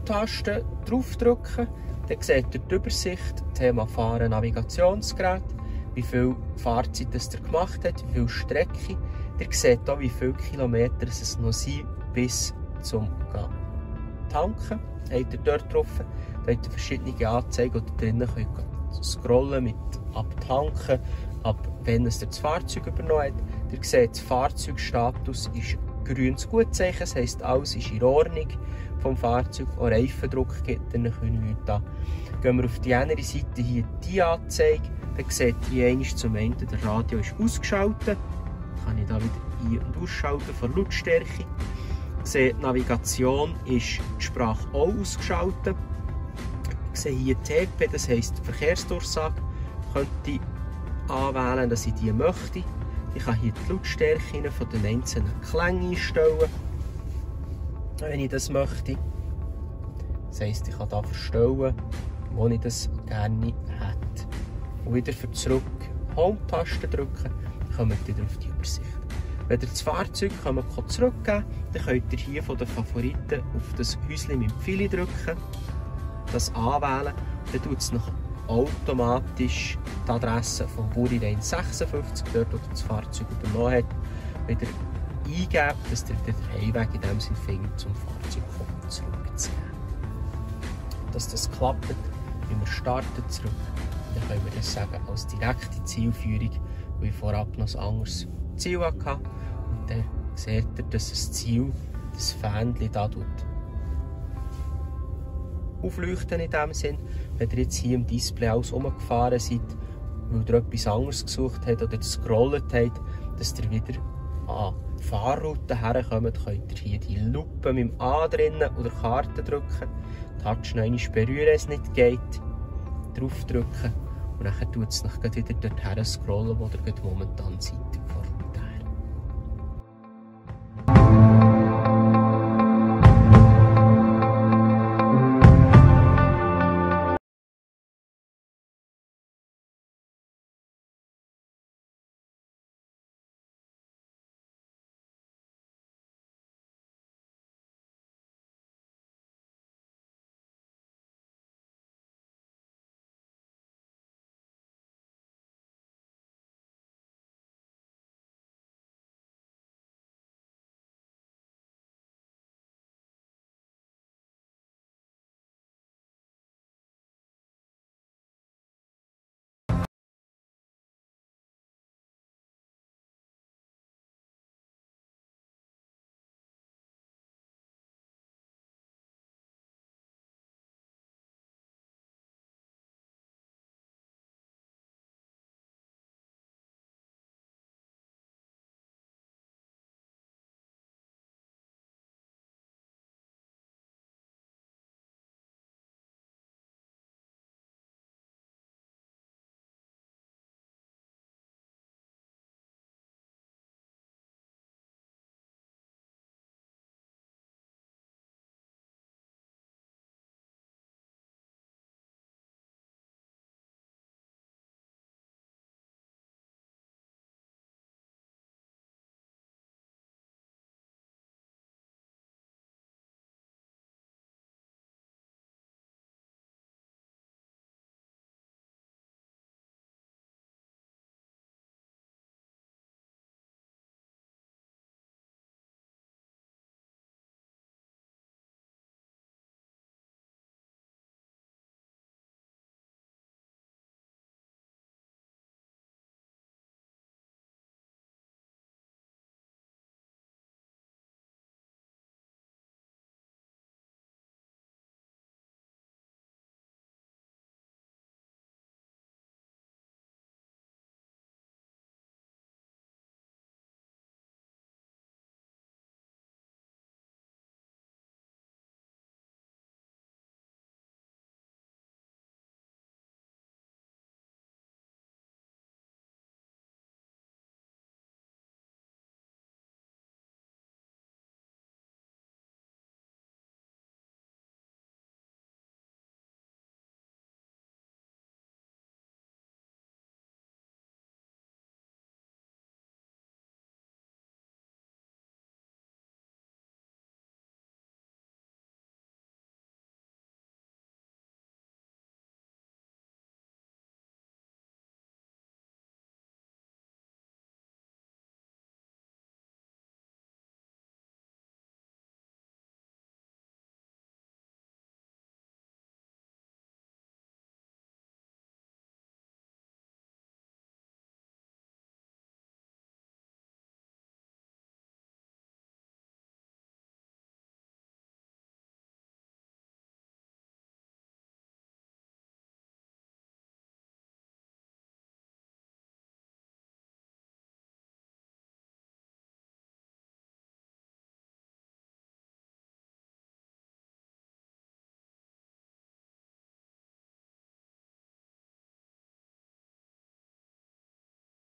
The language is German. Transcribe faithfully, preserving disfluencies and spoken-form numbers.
Home-Taste draufdrücken. Dann seht ihr die Übersicht, Thema Fahren, Navigationsgerät, wie viel Fahrzeit das ihr gemacht hat, wie viel Strecke. Ihr seht auch, wie viele Kilometer es noch sind bis zum Tanken. Habt ihr dort drauf. Da habt ihr verschiedene Anzeigen, die ihr drinnen könnt scrollen mit abtanken, ab wenn es das Fahrzeug übernommen hat. Ihr seht, der Fahrzeugstatus ist grünes Gutzeichen, das heisst, alles ist in Ordnung vom Fahrzeug. Auch Reifendruck gibt ihr nichts an. Gehen wir auf die andere Seite, hier die Anzeige, dann seht ihr einmal zum einen, der Radio ist ausgeschaltet. Kann ich da wieder ein- und ausschalten von Lautstärke. Ich sehe, die Navigation ist die Sprache auch ausgeschaltet. Ich sehe hier T P, das heisst Verkehrsdurchsage. Könnte ich anwählen, dass ich die möchte. Ich kann hier die Lautstärke von den einzelnen Klängen einstellen, wenn ich das möchte. Das heisst, ich kann hier verstellen, wo ich das gerne hätte. Und wieder für zurück Home-Taste drücken, dann kommt ihr wieder auf die Übersicht. Wenn ihr das Fahrzeug zurückgeben könnt, dann könnt ihr hier von den Favoriten auf das Häuschen mit dem Pfeil drücken, das anwählen, dann tut es noch automatisch die Adresse von Burirein sechsundfünfzig, dort wo das Fahrzeug übernommen hat, wieder eingeben, dass ihr den Heimweg in dem Sinne findet, zum Fahrzeug zurückzugeben. Dass das klappt, wenn wir starten zurück, dann können wir das sagen als direkte Zielführung, weil ich vorab noch ein anderes Ziel hatte. Und dann seht ihr, dass das Ziel, das Fähnchen hier tut aufleuchten in dem Sinn. Wenn ihr jetzt hier im Display alles rumgefahren seid, weil ihr etwas anderes gesucht habt oder gescrollt habt, dass ihr wieder an die Fahrroute herkommt, könnt ihr hier die Lupe mit dem A drinnen oder Karte drücken. Touch noch einmal berühren, es nicht geht. Draufdrücken und dann tut es noch wieder dorthin scrollen, wo ihr momentan seid.